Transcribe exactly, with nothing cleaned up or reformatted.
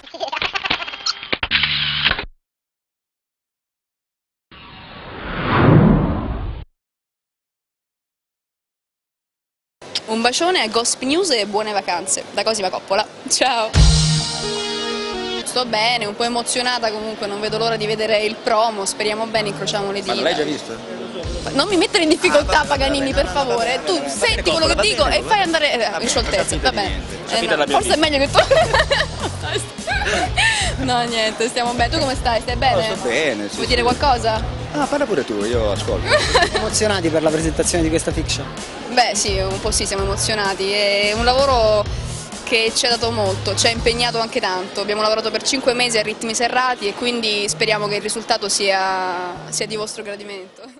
Un bacione a Gossip News e buone vacanze da Cosima Coppola. Ciao! Sto bene, un po' emozionata comunque, non vedo l'ora di vedere il promo, speriamo bene, incrociamo le dita. Ma l'hai già visto? Non mi mettere in difficoltà, Paganini, per favore. Tu senti quello che dico e fai andare eh, in scioltezza. Vabbè, eh, no, forse è meglio che tu. No, niente, stiamo bene. Tu come stai? Stai bene? No, sto bene, sì, Vuoi sì. dire qualcosa? Ah, parla pure tu, io ascolto. Emozionati per la presentazione di questa fiction? Beh sì, un po' sì, siamo emozionati. È un lavoro che ci ha dato molto, ci ha impegnato anche tanto. Abbiamo lavorato per cinque mesi a ritmi serrati e quindi speriamo che il risultato sia, sia di vostro gradimento.